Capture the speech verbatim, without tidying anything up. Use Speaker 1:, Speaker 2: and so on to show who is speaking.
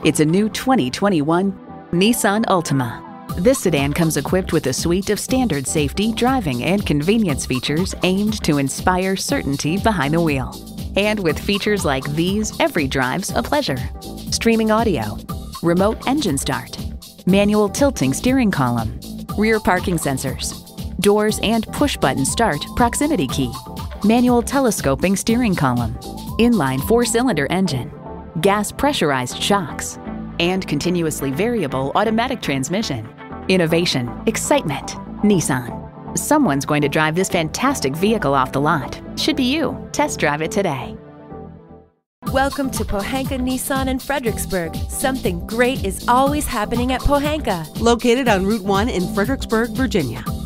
Speaker 1: It's a new twenty twenty-one Nissan Altima. This sedan comes equipped with a suite of standard safety, driving, and convenience features aimed to inspire certainty behind the wheel. And with features like these, every drive's a pleasure. Streaming audio, remote engine start, manual tilting steering column, rear parking sensors, doors and push-button start proximity key, manual telescoping steering column, inline four-cylinder engine, gas pressurized shocks, and continuously variable automatic transmission. Innovation, excitement, Nissan. Someone's going to drive this fantastic vehicle off the lot. Should be you. Test drive it today.
Speaker 2: Welcome to Pohanka Nissan in Fredericksburg. Something great is always happening at Pohanka.
Speaker 3: Located on Route one in Fredericksburg, Virginia.